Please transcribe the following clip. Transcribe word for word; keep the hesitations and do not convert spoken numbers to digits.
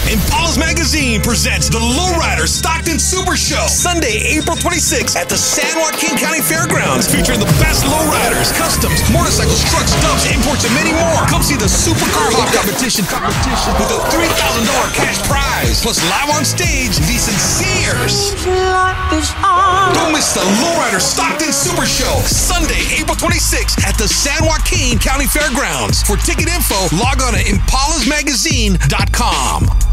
Impala's Magazine presents the Lowrider Stockton Super Show, Sunday, April twenty-sixth at the San Joaquin County Fairgrounds, featuring the best lowriders, customs, motorcycles, trucks, dubs, imports, and many more. Come see the Supercar Hop competition, competition with a three thousand dollars cash prize, plus live on stage, the Sinceres. Don't miss the Lowrider Stockton Super Show, Sunday, April twenty-sixth at the San Joaquin County Fairgrounds. For ticket info, log on to impalas magazine dot com.